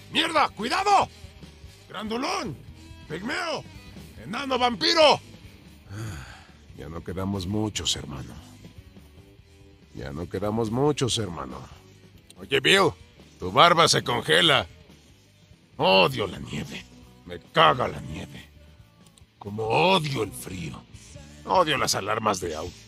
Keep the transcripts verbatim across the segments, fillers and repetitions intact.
¡Mierda! ¡Cuidado! ¡Grandulón! ¡Pigmeo! ¡Enano vampiro! Ya no quedamos muchos, hermano. Ya no quedamos muchos, hermano. Oye, Bill, tu barba se congela. Odio la nieve. Me caga la nieve. Como odio el frío. Odio las alarmas de auto.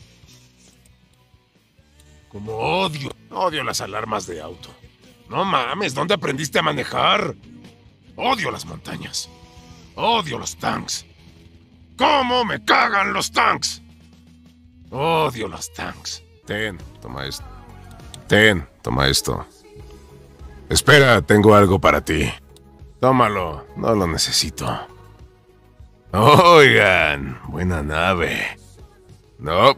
Como odio. Odio las alarmas de auto. No mames, ¿dónde aprendiste a manejar? Odio las montañas. Odio los tanks. ¿Cómo me cagan los tanks? Odio los tanks. Ten, toma esto. Ten, toma esto. Espera, tengo algo para ti. Tómalo, no lo necesito. Oigan, buena nave. No.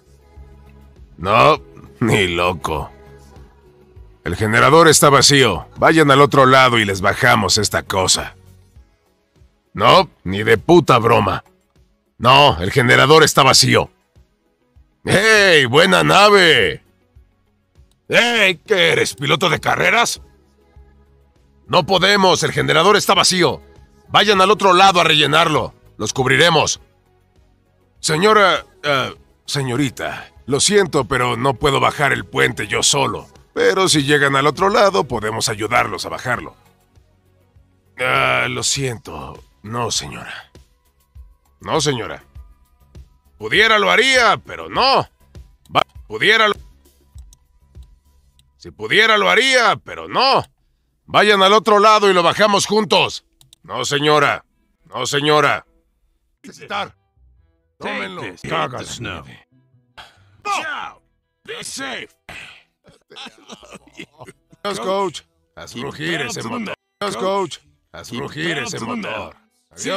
No, ni loco. El generador está vacío. Vayan al otro lado y les bajamos esta cosa. No, ni de puta broma. No, el generador está vacío. ¡Hey, buena nave! ¡Hey! ¿Qué eres, piloto de carreras? No podemos, el generador está vacío. Vayan al otro lado a rellenarlo. Los cubriremos. Señora... Uh, señorita, lo siento, pero no puedo bajar el puente yo solo. Pero si llegan al otro lado, podemos ayudarlos a bajarlo. Ah, uh, lo siento. No, señora. No, señora. Pudiera lo haría, pero no. Va, pudiera lo... Si pudiera lo haría, pero no. Vayan al otro lado y lo bajamos juntos. No, señora. No, señora. Estar. Tómenlo. Caga la nieve. Chao. Be safe. Dios, coach. Haz rugir ese motor. Dios, coach. Haz rugir ese motor. Adiós.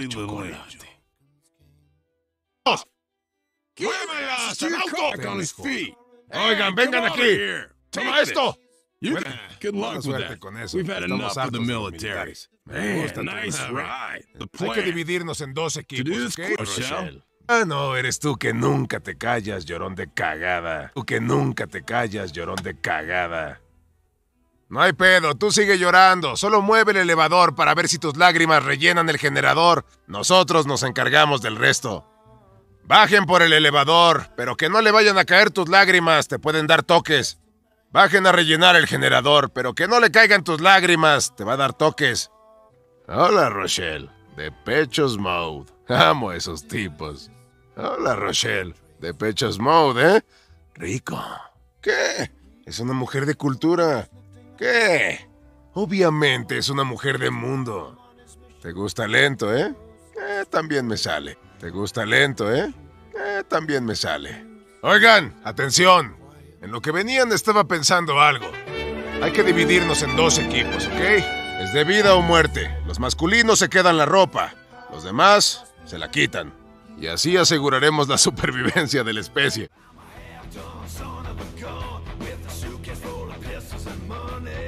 ¡Muévelas, al auto! Oigan, vengan aquí. Toma esto. Bueno, good luck with that. Con eso. We've had enough of the military. Man, nice ride. The plan. Hay que dividirnos en dos equipos, ¿ok? Rochelle. Ah, no, eres tú que nunca te callas, llorón de cagada. Tú que nunca te callas, llorón de cagada. No hay pedo, tú sigue llorando. Solo mueve el elevador para ver si tus lágrimas rellenan el generador. Nosotros nos encargamos del resto. Bajen por el elevador, pero que no le vayan a caer tus lágrimas, te pueden dar toques. Bajen a rellenar el generador, pero que no le caigan tus lágrimas, te va a dar toques. Hola, Rochelle, de Pechos Mode. Amo a esos tipos. Hola, Rochelle, de Pechos Mode, ¿eh? Rico. ¿Qué? Es una mujer de cultura. ¿Qué? Obviamente es una mujer de mundo. ¿Te gusta lento, eh? Eh, también me sale. ¿Te gusta lento, eh? Eh, también me sale. Oigan, atención. En lo que venían estaba pensando algo. Hay que dividirnos en dos equipos, ¿ok? Es de vida o muerte. Los masculinos se quedan la ropa. Los demás se la quitan. Y así aseguraremos la supervivencia de la especie.